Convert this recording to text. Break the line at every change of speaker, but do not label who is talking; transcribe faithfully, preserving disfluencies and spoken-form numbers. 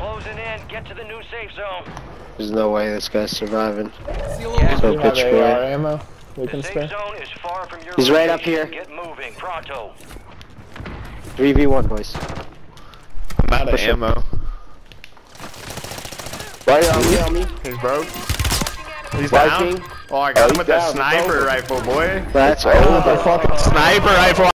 closing in. Get to the new safe zone.
There's no way this guy's surviving.
Yeah.
So
We have
pitch
A
boy.
R ammo. We
The
can
safe
spare.
zone is far from your
He's right up
location.
here.
Get moving, pronto.
three v one, boys.
I'm out of
Push him.
ammo.
Right on me, on me.
He's broke. He's
Viking.
down. Oh, I got
Oh,
him with
he's
that
down. It's
sniper
over.
rifle, boy.
That's
Oh,
over.
the fucking
Sniper rifle.